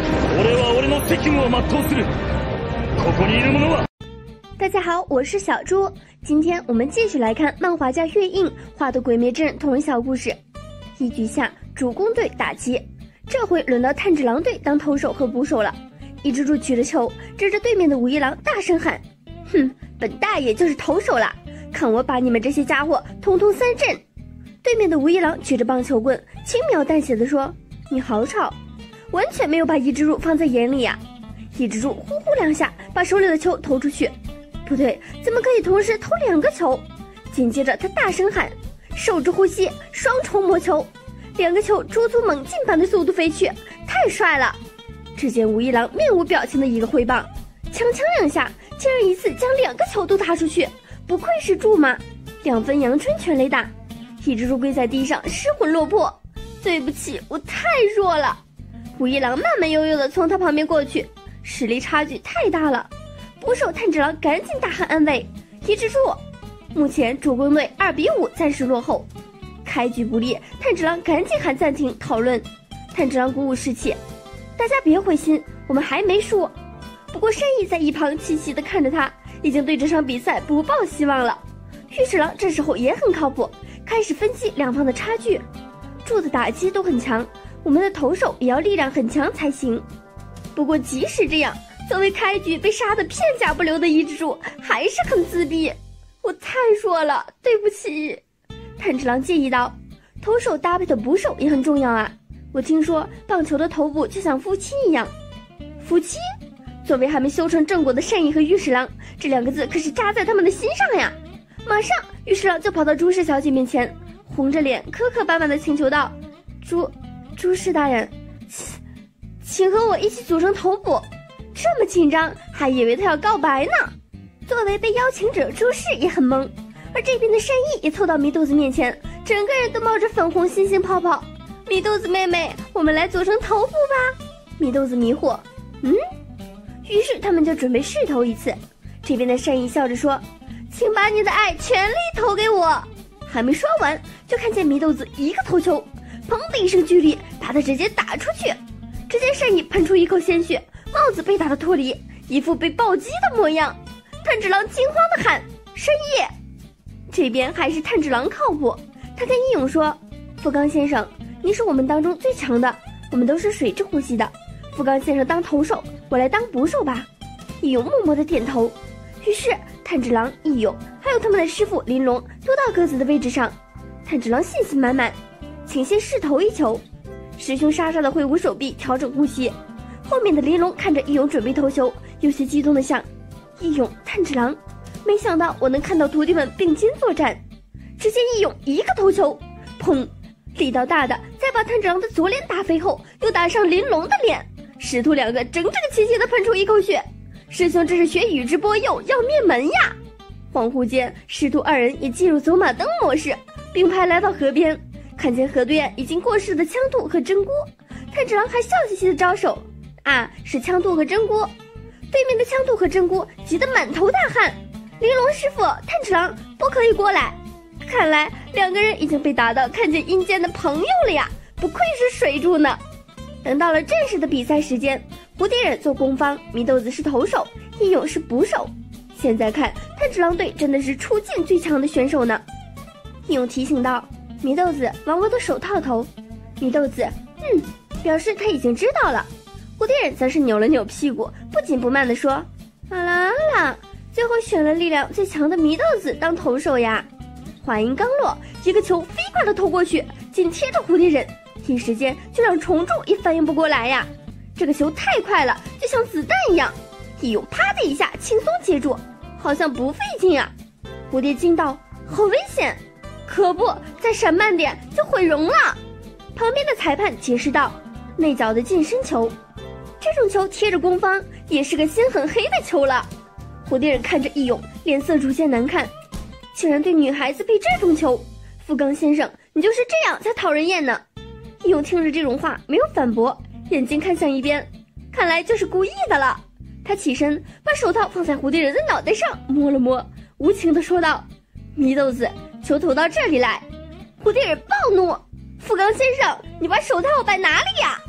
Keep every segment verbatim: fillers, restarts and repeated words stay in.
俺は俺の責務を全うする。ここにいる者は。 大家好，我是小猪。今天我们继续来看漫画家月印画的《鬼灭之刃》同人小故事。一局下，主攻队打击，这回轮到炭治郎队当投手和捕手了。伊之助举着球，指着对面的武一郎大声喊：“哼，本大爷就是投手啦！看我把你们这些家伙统统三振！”对面的武一郎举着棒球棍，轻描淡写地说：“你好吵！”完全没有把伊之助放在眼里呀、啊！伊之助呼呼两下把手里的球投出去，不对，怎么可以同时投两个球？紧接着他大声喊：“手之呼吸，双重魔球！”两个球猪足猛进般的速度飞去，太帅了！只见武一郎面无表情的一个挥棒，锵锵两下，竟然一次将两个球都打出去，不愧是柱嘛！两分阳春全垒打，伊之助跪在地上失魂落魄。对不起，我太弱了。武一郎慢慢悠悠地从他旁边过去，实力差距太大了。捕手炭治郎赶紧大喊安慰：“伊之助！”目前主攻队二比五暂时落后。开局不利，炭治郎赶紧喊暂停讨论。炭治郎鼓舞士气：“大家别灰心，我们还没输。”不过善逸在一旁气息地看着他，已经对这场比赛不抱希望了。玉侍郎这时候也很靠谱，开始分析两方的差距。柱的打击都很强，我们的投手也要力量很强才行。不过即使这样，作为开局被杀得片甲不留的伊之助还是很自闭。我太弱了，对不起。炭治郎介意道：“投手搭配的捕手也很重要啊。我听说棒球的头部就像夫妻一样。”夫妻？作为还没修成正果的善逸和玉侍郎，这两个字可是扎在他们的心上呀。马上玉侍郎就跑到朱氏小姐面前，红着脸磕磕绊绊地请求道：“朱朱氏大人，请和我一起组成头部。”这么紧张，还以为他要告白呢。作为被邀请者，朱氏也很懵，而这边的善逸也凑到祢豆子面前，整个人都冒着粉红星星泡泡。祢豆子妹妹，我们来组成头部吧。祢豆子迷惑，嗯？于是他们就准备试投一次。这边的善逸笑着说：“请把你的爱全力投给我。”还没说完，就看见祢豆子一个头球，砰的一声巨力，把他直接打出去。只见善逸喷出一口鲜血，帽子被打得脱离，一副被暴击的模样。炭治郎惊慌地喊：“善逸！”这边还是炭治郎靠谱，他跟义勇说：“富冈先生，你是我们当中最强的，我们都是水之呼吸的。富冈先生当投手，我来当捕手吧。”义勇默默地点头。于是炭治郎、义勇还有他们的师傅林龙都到各自的位置上。炭治郎信心满满：“请先试投一球。”师兄沙沙地挥舞手臂调整呼吸。后面的林龙看着义勇准备投球，有些激动地想：“义勇、炭治郎，没想到我能看到徒弟们并肩作战。”只见义勇一个投球，砰，力道大的再把炭治郎的左脸打飞后，又打上林龙的脸，师徒两个整整齐齐地喷出一口血。师兄这是学宇智波鼬要灭门呀！恍惚间，师徒二人也进入走马灯模式，并排来到河边，看见河对岸已经过世的枪兔和真锅，炭治郎还笑嘻嘻地招手：“啊，是枪兔和真锅。”对面的枪兔和真锅急得满头大汗。玲珑师傅，炭治郎不可以过来。看来两个人已经被打到看见阴间的朋友了呀，不愧是水柱呢。等到了正式的比赛时间，蝴蝶忍做攻方，祢豆子是投手，义勇是捕手。现在看炭治郎队真的是出境最强的选手呢。义勇提醒道：“祢豆子往我的手套投。”祢豆子嗯，表示他已经知道了。蝴蝶忍则是扭了扭屁股，不紧不慢地说：“啦啦啦，最后选了力量最强的祢豆子当投手呀。”话音刚落，一个球飞快地投过去，紧贴着蝴蝶忍，一时间就让虫柱也反应不过来呀。这个球太快了，就像子弹一样，义勇啪的一下轻松接住，好像不费劲啊。蝴蝶惊道：“好危险！”可不，再闪慢点就毁容了。旁边的裁判解释道：“内角的近身球，这种球贴着攻方也是个心很黑的球了。”蝴蝶忍看着义勇，脸色逐渐难看，竟然对女孩子配这种球，富冈先生，你就是这样才讨人厌呢。义勇听着这种话没有反驳，眼睛看向一边，看来就是故意的了。他起身把手套放在蝴蝶忍的脑袋上摸了摸，无情地说道：“祢豆子，球投到这里来。”蝴蝶忍暴怒：“富冈先生，你把手套摆哪里呀？”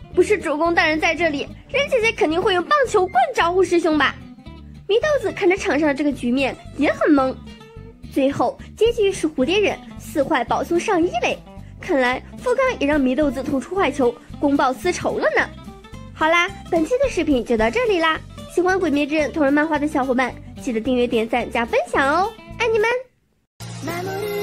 不是主公大人在这里，任姐姐肯定会用棒球棍招呼师兄吧？祢豆子看着场上这个局面也很懵。最后结局是蝴蝶忍四坏保送上一垒，看来富冈也让祢豆子投出坏球，公报私仇了呢。好啦，本期的视频就到这里啦！喜欢《鬼灭之刃》同人漫画的小伙伴，记得订阅、点赞、加分享哦，爱你们！